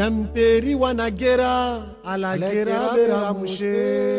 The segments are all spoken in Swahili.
Yamperi wanagera alagera bera mushe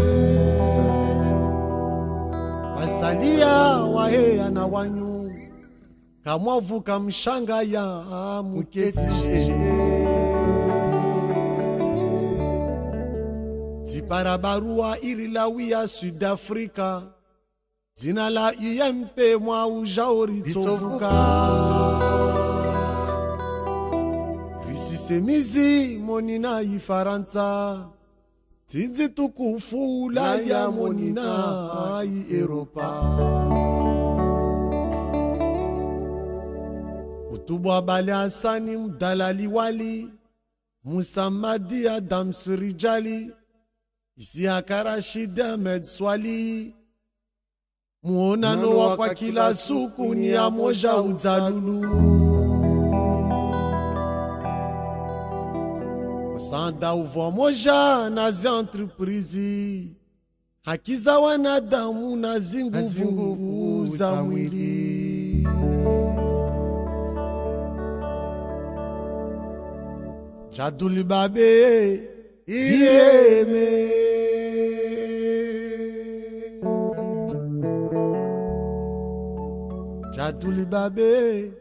Basalia wahea na wanyu Kamwavu kamshanga ya muketi Ziparabarua irilawia Sud-Afrika Zina la UMP mwa ujaori tofuka Risisemizi monina ifaransa Tinzi tukufu la ya monina ai Europa Kutubwa Bali Hasani Mdalali Wali Musamadi Adam Surijali Isiaka Rashid Ahmed Swali Muonano wa kwa kila suku ni ya moja udzalulu Sanda uvo moja na zi entreprise Hakiza wanadamu na zinguvu za mwili Jaduli babe ireme Jaduli babe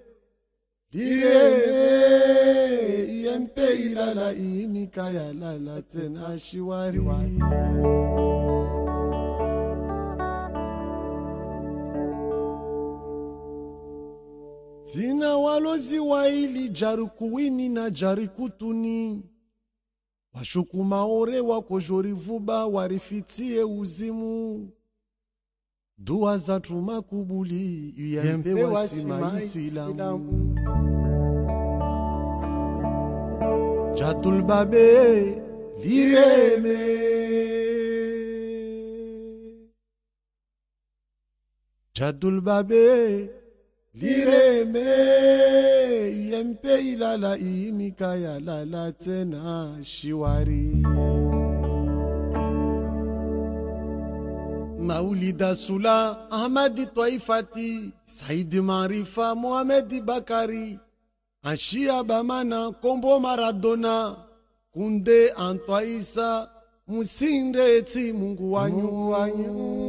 ireme UMP ilala imika ya lala tena shiwari Zina walozi waili jarikuwini na jarikutuni Washuku maore wako jorivuba warifitie uzimu Dua za tuma kubuli UMP wasima isilamu Jadul babe lireme Jadul babe lireme UMP ilala imika ya lala tena shiwari Maulida Sula Ahmadi Twaifati Saidi Marifa Mohamed Bakari Ashia Bamana Kombo Maradona Kunde Antwaisa Musinde eti Mungu wanyu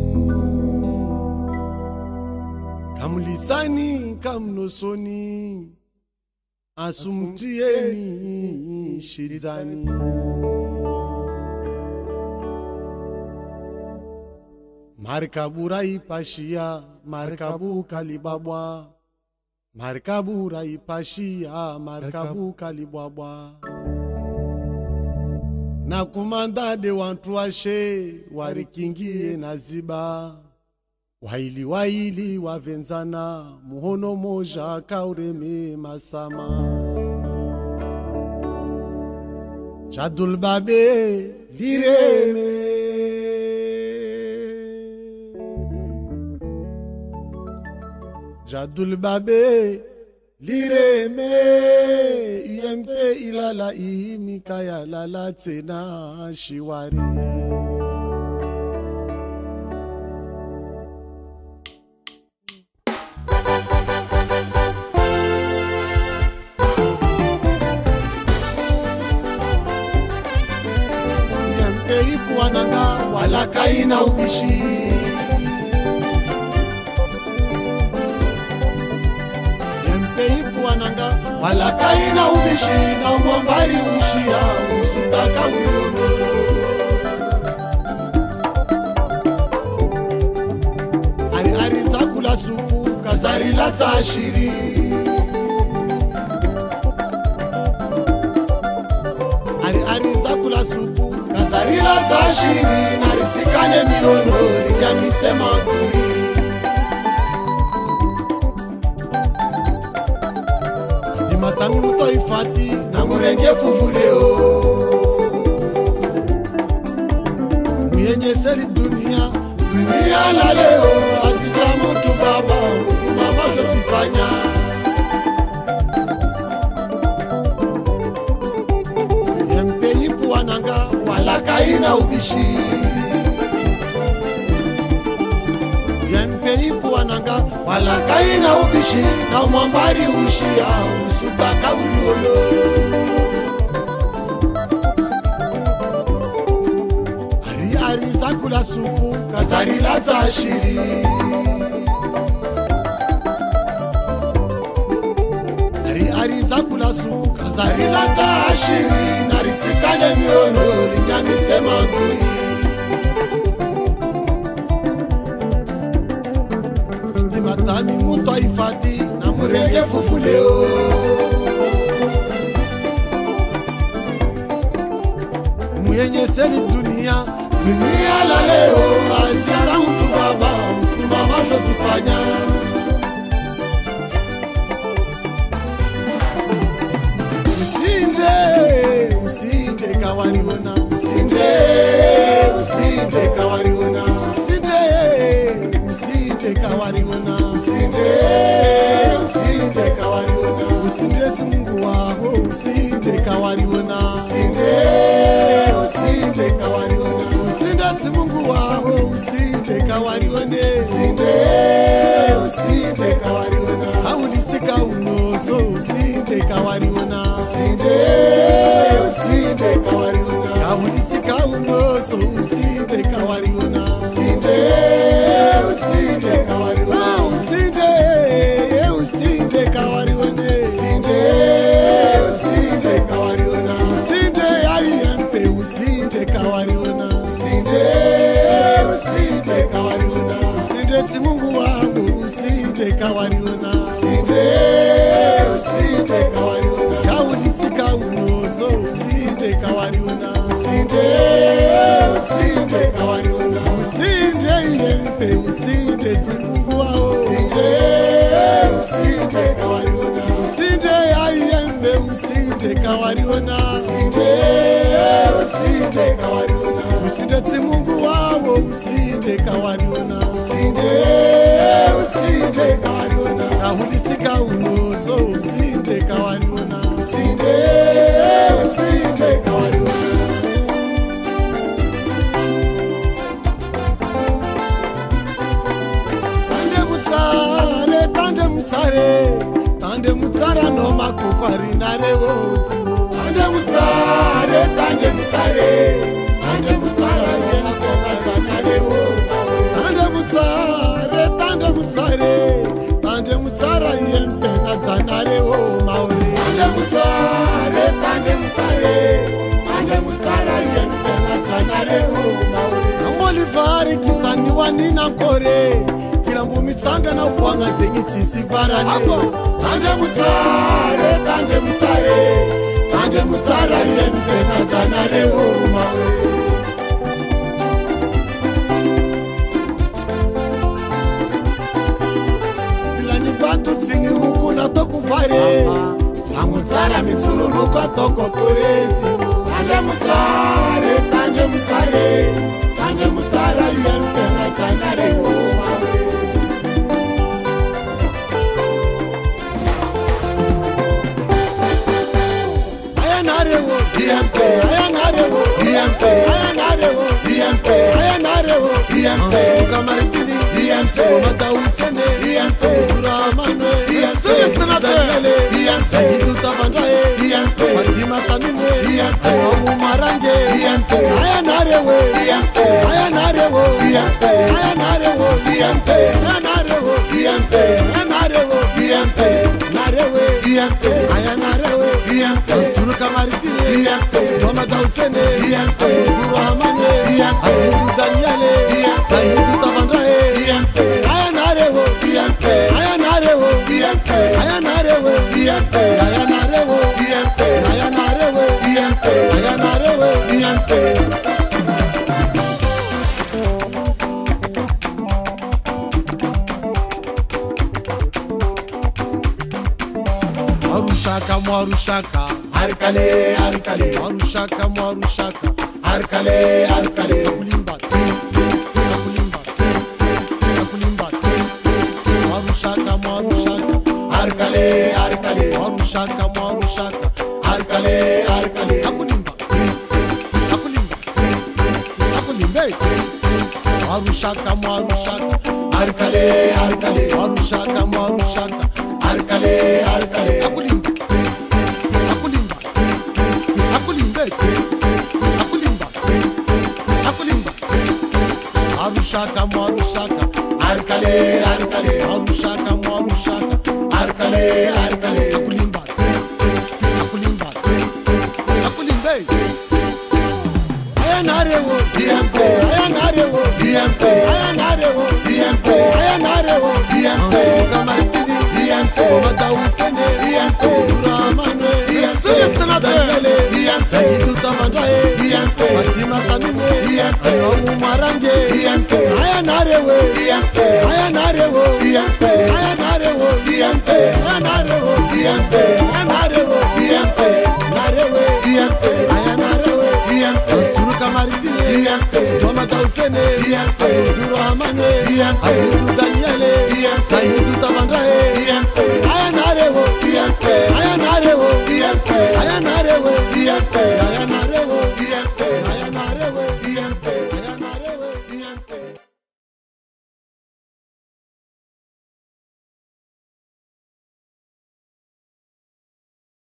Kamlisani kamnosoni Asumtieni shizani Markabu raipashia Markabu kalibabwa Markabu raipashia Markabu kalibabwa Na kumanda de wantu washe Warikingie na ziba Waili wavenzana Muhono moja kaureme masama Jadul babe lireme Jadul babe lireme UMP ilala imika ya lala tena shiwari UMP wananga wala kaina ubishi Wananga wala kaina ubishi na umwambari ushia usutaka uyono Ari zakula supu kazari la tashiri Ari zakula supu kazari la tashiri Ari sikane miono linyamisema kui Matami Mtoifati na murenge fufuleo Mwenye seri dunia la leo Aziza mtu baba josifanya UMP ipu wananga wala kaina ubishi UMP ipu wananga wala kaina ubishi na umwambari ushia usubaka uliolo kula supu kazari la tashiri ari za kula supu kazari la tashiri narisikane miono linyamisema ngui Imatami muto ifati na murege fufuleo Muyenye seli dunia la leo Aziza mtu baba Josifanya Usinde kawariona Usinde kawariona Usinde kawariona Usinde kawariona Usinde Mungu wako Usinde kawariona Usinde kawariona Usinde Mungu wako Usinde kawarione Usinde kawariona Haulisika unoso Usinde kawariona Usinde kawariona Haulisika unoso Usinde kawariona Usinde kawariona Usinde kawarione Usinde kawariona Usinde ayempe Usinde kawariona Usinde kawariona Usinde Mungu wangu Usinde kawariona Usinde kawariona Kaulisika unoso Usinde kawariona Usinde kawariona Usinde ayempe Usinde Mungu wangu Usinde kawariona Usinde ayembe Usinde kawariona Usinde kawariona Usinde Mungu wao Usinde kawariona Usinde kawariona Ahulisika unoso Usinde kawariona Usinde kawariona Tande mutsara no makufari narewo Tande mutsara yena kokatsa narewo Tande mutsara yempena dzanarewo mauri Tande mutsara yempena dzanarewo mauri Ngolivari kisani wanina kore Kirambu mitsanga na ufwanga zengi tsisivarane Tande mutsara yempena dzanarewo mauri Tutsini huku na toku fare Chamutsara mitsururuka toko kurezi Tanje mutsara yempena dzanare umawe Ayanarewo Kamaritini Mata usene Uramane Sure senatele Zahidu tabandae Fatima tamimwe Ayomu marange Ayanarewo Suru Kamaritini Mata usene Uramane Ayomu Daniele Zahidu tabandae Ayanarewo Marushaka Arkale Marushaka Arkale Kulimba Marushaka Arkale Marushaka Arkale Akulimba Marushaka Arkale Marushaka Arkale Akulimba Arushaka Marushaka Arkale Arkale Arushaka Marushaka Arkale Arkale Akulimba Akulimba Akulimba Ayanarewo DMP Ayanarewo DMP Ayanarewo DMP Ayanarewo DMP Kamaritini DMP Madausene DMP Uramane DMP Sanadele DMP Sayidu Tamandae DMP Fatima Tamime DMP Umarange DMP Ayanarewo DMP Ayanarewo DMP Ayanarewo DMP Ayanarewo DMP Ayanarewo DMP Narewo DMP Ayanarewo DMP Suru Kamaritini DMP Madausene DMP Uramane DMP Daniele DMP Sayidu Tamandae DMP Ayanarewo DMP Ayanarewo DMP Ayanarewo DMP